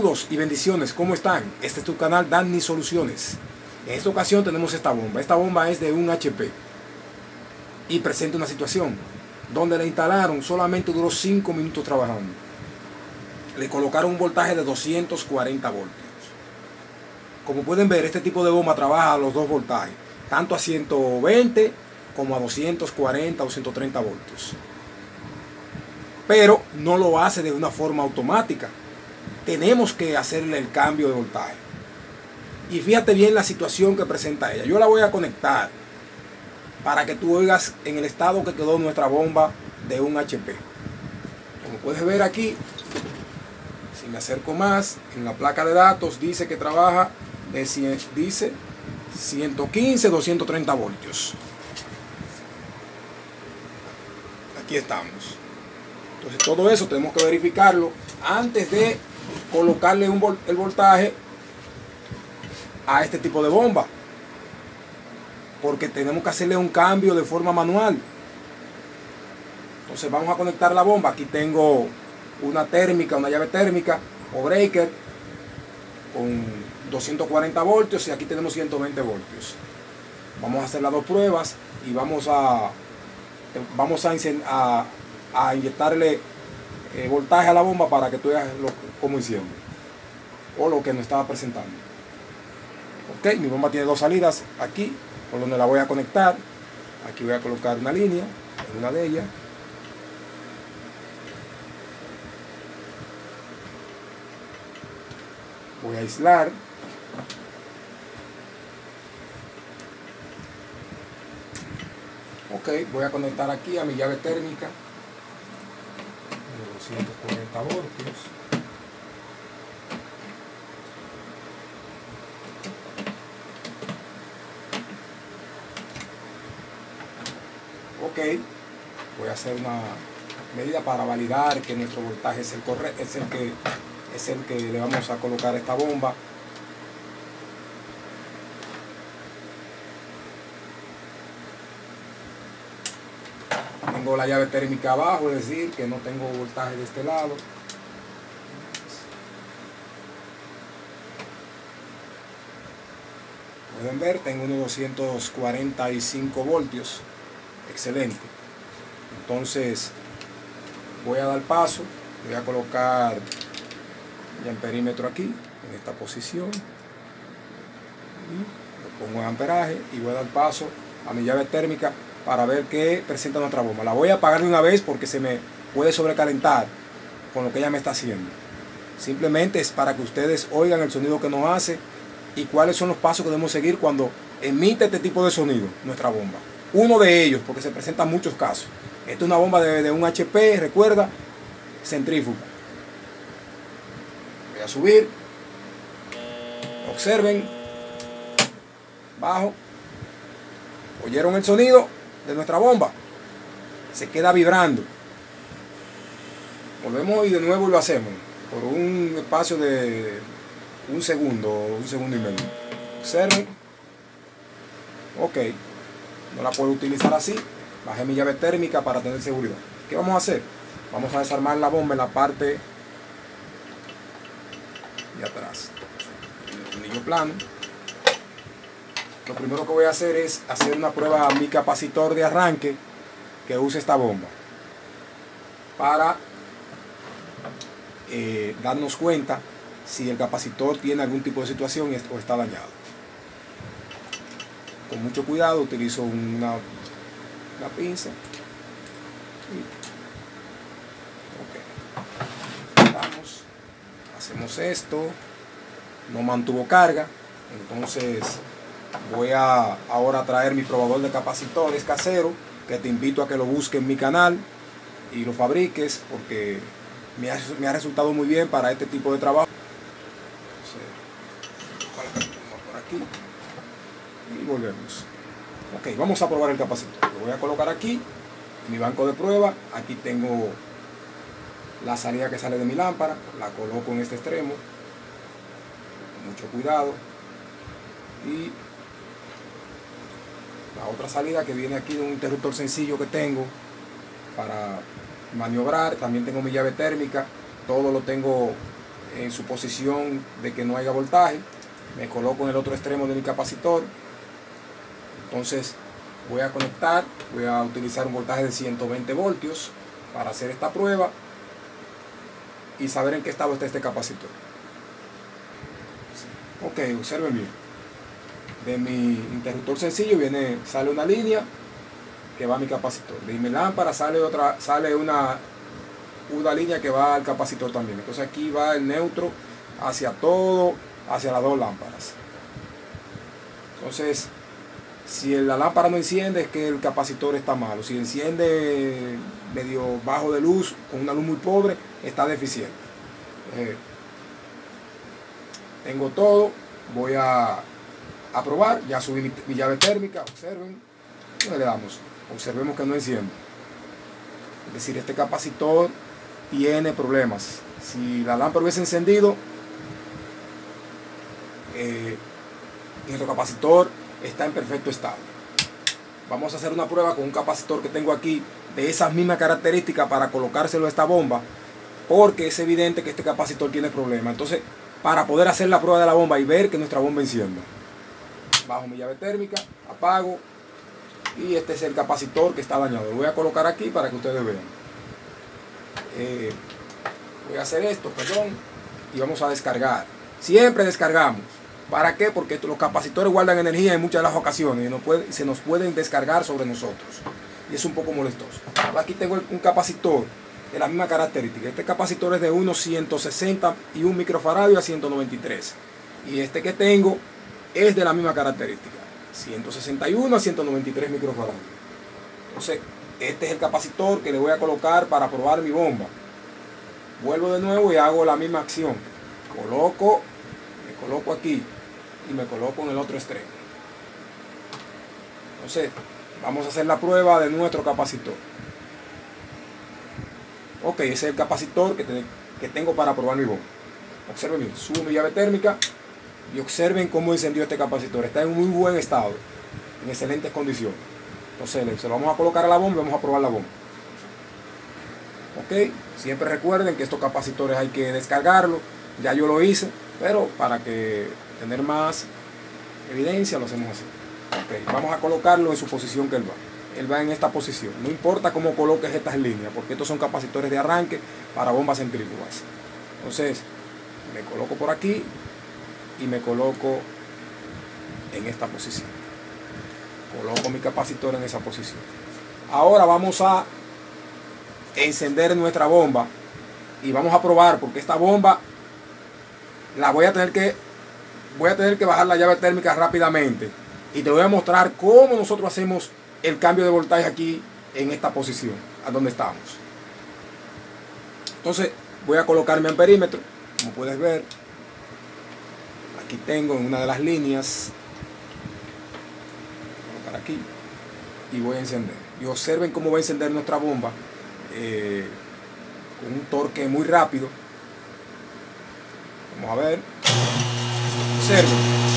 Saludos y bendiciones, ¿cómo están? Este es tu canal Danny Soluciones. En esta ocasión tenemos esta bomba. Esta bomba es de un HP y presenta una situación donde la instalaron, solamente duró 5 minutos trabajando. Le colocaron un voltaje de 240 voltios. Como pueden ver, este tipo de bomba trabaja a los dos voltajes, tanto a 120 como a 240 o 130 voltios. Pero no lo hace de una forma automática. Tenemos que hacerle el cambio de voltaje. Y fíjate bien la situación que presenta ella. Yo la voy a conectar para que tú oigas en el estado que quedó nuestra bomba de un HP. Como puedes ver aquí, si me acerco más, en la placa de datos dice que trabaja de 115, 230 voltios. Aquí estamos. Entonces todo eso tenemos que verificarlo antes de colocarle el voltaje a este tipo de bomba, porque tenemos que hacerle un cambio de forma manual. Entonces vamos a conectar la bomba. Aquí tengo una térmica, una llave térmica o breaker con 240 voltios y aquí tenemos 120 voltios. Vamos a hacer las dos pruebas y vamos a inyectarle voltaje a la bomba para que tú veas cómo hicieron o lo que nos estaba presentando. Ok, mi bomba tiene dos salidas aquí por donde la voy a conectar. Aquí voy a colocar una línea en una de ellas. Voy a aislar. Ok, voy a conectar aquí a mi llave térmica de 240 voltios. Ok, voy a hacer una medida para validar que nuestro voltaje es el correcto, es el que le vamos a colocar a esta bomba. Tengo la llave térmica abajo, es decir, que no tengo voltaje de este lado. Pueden ver, tengo unos 245 voltios. Excelente. Entonces voy a dar paso, voy a colocar ya el perímetro aquí, en esta posición. Y lo pongo en amperaje y voy a dar paso a mi llave térmica para ver qué presenta nuestra bomba. La voy a apagar de una vez porque se me puede sobrecalentar con lo que ella me está haciendo. Simplemente es para que ustedes oigan el sonido que nos hace y cuáles son los pasos que debemos seguir cuando emite este tipo de sonido nuestra bomba. Uno de ellos, porque se presentan muchos casos. Esta es una bomba de un HP, recuerda, centrífuga. Voy a subir. Observen. Bajo. ¿Oyeron el sonido de nuestra bomba? Se queda vibrando. Volvemos y de nuevo lo hacemos por un espacio de un segundo y medio. Observen. Ok. No la puedo utilizar así. Bajé mi llave térmica para tener seguridad. ¿Qué vamos a hacer? Vamos a desarmar la bomba en la parte de atrás. El tornillo plano. Lo primero que voy a hacer es hacer una prueba a mi capacitor de arranque que use esta bomba para darnos cuenta si el capacitor tiene algún tipo de situación o está dañado. Con mucho cuidado utilizo una pinza. Hacemos esto. No mantuvo carga. Entonces voy a ahora traer mi probador de capacitores casero, que te invito a que lo busques en mi canal y lo fabriques porque me ha resultado muy bien para este tipo de trabajo. Entonces, por aquí y volvemos. Ok, vamos a probar el capacitor. Lo voy a colocar aquí en mi banco de prueba. Aquí tengo la salida que sale de mi lámpara, la coloco en este extremo con mucho cuidado, y la otra salida que viene aquí de un interruptor sencillo que tengo para maniobrar. También tengo mi llave térmica, todo lo tengo en su posición de que no haya voltaje. Me coloco en el otro extremo de mi capacitor. Entonces voy a conectar, voy a utilizar un voltaje de 120 voltios para hacer esta prueba y saber en qué estado está este capacitor. Ok, observen bien. De mi interruptor sencillo sale una línea que va a mi capacitor. De mi lámpara sale una línea que va al capacitor también. Entonces aquí va el neutro hacia hacia las dos lámparas. Entonces, si la lámpara no enciende, es que el capacitor está malo. Si enciende medio bajo de luz, con una luz muy pobre, está deficiente. Tengo todo. Voy a probar. Ya subí mi llave térmica. Observen. ¿Dónde le damos? Observemos que no enciende. Es decir, este capacitor tiene problemas. Si la lámpara hubiese encendido, nuestro capacitor está en perfecto estado. Vamos a hacer una prueba con un capacitor que tengo aquí de esas mismas características para colocárselo a esta bomba, porque es evidente que este capacitor tiene problemas. Entonces, para poder hacer la prueba de la bomba y ver que nuestra bomba encienda, bajo mi llave térmica, apago, y este es el capacitor que está dañado. Lo voy a colocar aquí para que ustedes vean. Voy a hacer esto, perdón, y vamos a descargar. Siempre descargamos. ¿Para qué? Porque los capacitores guardan energía en muchas de las ocasiones y se nos pueden descargar sobre nosotros. Y es un poco molestoso. Aquí tengo un capacitor de la misma característica. Este capacitor es de unos 161 microfaradio a 193. Y este que tengo es de la misma característica. 161 a 193 microfaradios. Entonces, este es el capacitor que le voy a colocar para probar mi bomba. Vuelvo de nuevo y hago la misma acción. Me coloco aquí y me coloco en el otro extremo. Entonces, vamos a hacer la prueba de nuestro capacitor. Ok, ese es el capacitor que tengo para probar mi bomba. Observen bien, subo mi llave térmica y observen cómo encendió este capacitor. Está en muy buen estado, en excelentes condiciones. Entonces, se lo vamos a colocar a la bomba y vamos a probar la bomba. Ok, siempre recuerden que estos capacitores hay que descargarlos. Ya yo lo hice, pero para tener más evidencia lo hacemos así. Okay, vamos a colocarlo en su posición que él va. Él va en esta posición. No importa cómo coloques estas líneas, porque estos son capacitores de arranque para bombas centrífugas. Entonces, me coloco por aquí y me coloco en esta posición. Coloco mi capacitor en esa posición. Ahora vamos a encender nuestra bomba y vamos a probar, porque esta bomba voy a tener que bajar la llave térmica rápidamente y te voy a mostrar cómo nosotros hacemos el cambio de voltaje aquí en esta posición, a donde estamos. Entonces voy a colocar mi amperímetro, como puedes ver. Aquí tengo en una de las líneas, voy a colocar aquí y voy a encender. Y observen cómo va a encender nuestra bomba con un torque muy rápido. Vamos a ver. Observen.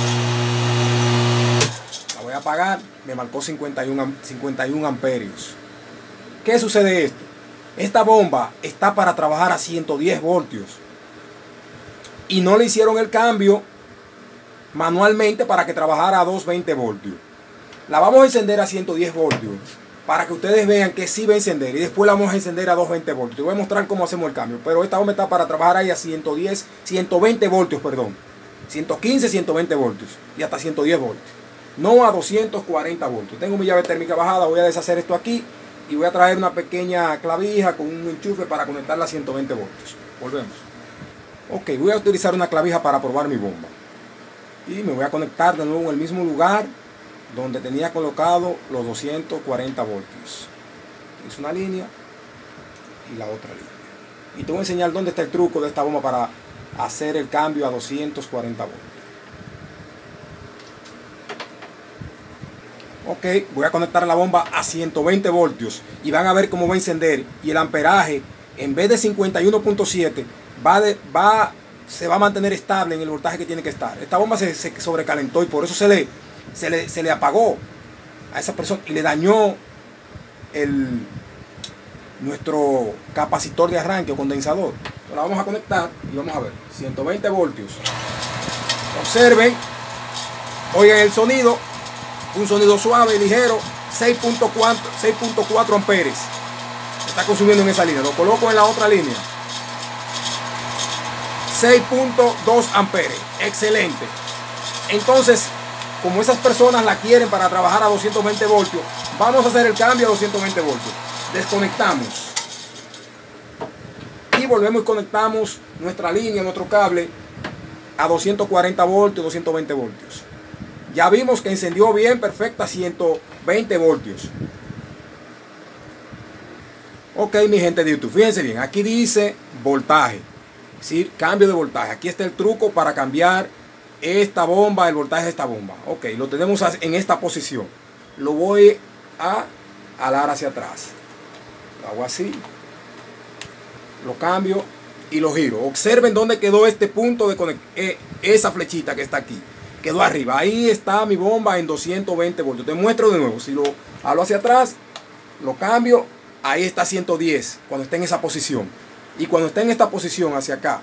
La voy a apagar. Me marcó 51 amperios. ¿Qué sucede esto? Esta bomba está para trabajar a 110 voltios. Y no le hicieron el cambio manualmente para que trabajara a 220 voltios. La vamos a encender a 110 voltios para que ustedes vean que sí va a encender, y después la vamos a encender a 220 voltios. Te voy a mostrar cómo hacemos el cambio, pero esta bomba está para trabajar ahí a 120 voltios, perdón. 115, 120 voltios y hasta 110 voltios. No a 240 voltios. Tengo mi llave térmica bajada, voy a deshacer esto aquí y voy a traer una pequeña clavija con un enchufe para conectarla a 120 voltios. Volvemos. Ok, voy a utilizar una clavija para probar mi bomba. Y me voy a conectar de nuevo en el mismo lugar donde tenía colocado los 240 voltios. Hice una línea y la otra línea. Y te voy a enseñar dónde está el truco de esta bomba para hacer el cambio a 240 voltios. Ok, voy a conectar la bomba a 120 voltios y van a ver cómo va a encender. Y el amperaje, en vez de 51.7, se va a mantener estable en el voltaje que tiene que estar. Esta bomba se sobrecalentó y por eso se le apagó a esa persona y le dañó nuestro capacitor de arranque o condensador. La vamos a conectar y vamos a ver. 120 voltios. Observen, oigan el sonido, un sonido suave, ligero, 6.4 amperes. Está consumiendo en esa línea. Lo coloco en la otra línea. 6.2 amperes. Excelente. Entonces, como esas personas la quieren para trabajar a 220 voltios, vamos a hacer el cambio a 220 voltios. Desconectamos. Y volvemos y conectamos nuestra línea, nuestro cable a 240 voltios, 220 voltios. Ya vimos que encendió bien, perfecta, 120 voltios. Ok, mi gente de YouTube, fíjense bien, aquí dice voltaje, es decir, cambio de voltaje. Aquí está el truco para cambiar esta bomba, el voltaje de esta bomba. Ok, lo tenemos en esta posición. Lo voy a alar hacia atrás. Lo hago así. Lo cambio y lo giro. Observen dónde quedó este punto de conexión. Esa flechita que está aquí. Quedó arriba. Ahí está mi bomba en 220 voltios. Te muestro de nuevo. Si lo halo hacia atrás, lo cambio. Ahí está 110 cuando esté en esa posición. Y cuando esté en esta posición hacia acá,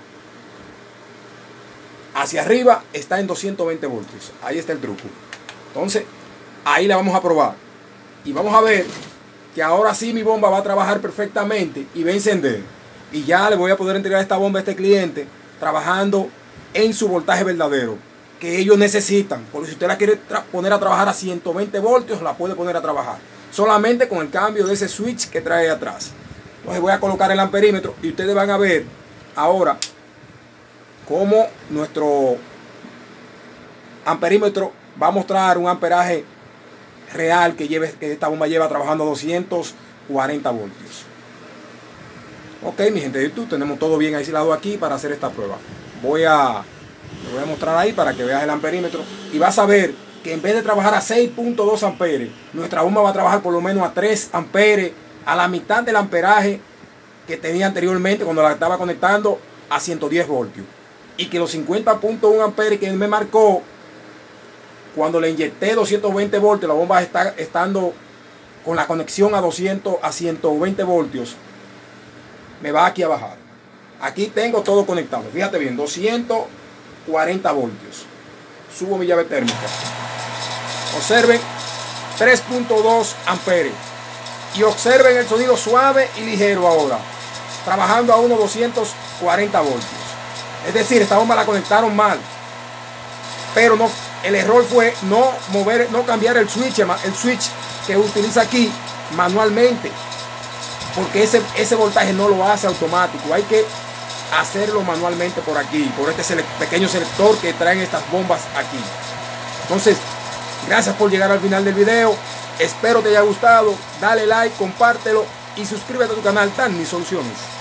hacia arriba, está en 220 voltios. Ahí está el truco. Entonces, ahí la vamos a probar. Y vamos a ver que ahora sí mi bomba va a trabajar perfectamente y va a encender. Y ya le voy a poder entregar esta bomba a este cliente trabajando en su voltaje verdadero que ellos necesitan. Porque si usted la quiere poner a trabajar a 120 voltios, la puede poner a trabajar. Solamente con el cambio de ese switch que trae atrás. Entonces voy a colocar el amperímetro y ustedes van a ver ahora cómo nuestro amperímetro va a mostrar un amperaje real que esta bomba lleva trabajando a 240 voltios. Ok, mi gente de YouTube, tenemos todo bien aislado aquí para hacer esta prueba. Te voy a mostrar ahí para que veas el amperímetro y vas a ver que en vez de trabajar a 6.2 amperes, nuestra bomba va a trabajar por lo menos a 3 amperes, a la mitad del amperaje que tenía anteriormente cuando la estaba conectando a 110 voltios. Y que los 50.1 amperes que él me marcó cuando le inyecté 220 voltios, la bomba está estando con la conexión a 120 voltios, me va aquí a bajar. Aquí tengo todo conectado. Fíjate bien, 240 voltios. Subo mi llave térmica. Observen 3.2 amperes. Y observen el sonido suave y ligero ahora. Trabajando a unos 240 voltios. Es decir, esta bomba la conectaron mal. Pero no, el error fue no cambiar el switch que utiliza aquí manualmente. Porque ese voltaje no lo hace automático. Hay que hacerlo manualmente por aquí. Por este pequeño selector que traen estas bombas aquí. Entonces, gracias por llegar al final del video. Espero te haya gustado. Dale like, compártelo y suscríbete a tu canal Danny Soluciones.